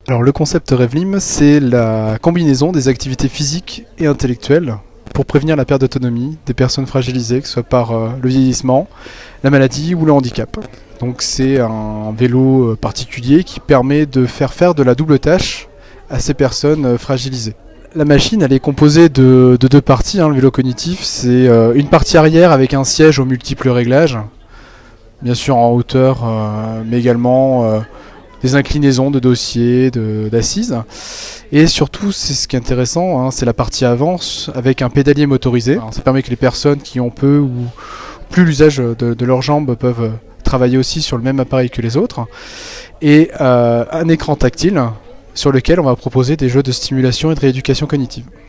Alors le concept Revlim, c'est la combinaison des activités physiques et intellectuelles pour prévenir la perte d'autonomie des personnes fragilisées, que ce soit par le vieillissement, la maladie ou le handicap. Donc c'est un vélo particulier qui permet de faire de la double tâche à ces personnes fragilisées. La machine, elle est composée de deux parties, le vélo cognitif. C'est une partie arrière avec un siège aux multiples réglages, bien sûr en hauteur, mais également des inclinaisons de dossier, d'assises. Et surtout, c'est ce qui est intéressant, c'est la partie avant avec un pédalier motorisé. Alors, ça permet que les personnes qui ont peu ou plus l'usage de leurs jambes peuvent travailler aussi sur le même appareil que les autres. Et un écran tactile sur lequel on va proposer des jeux de stimulation et de rééducation cognitive.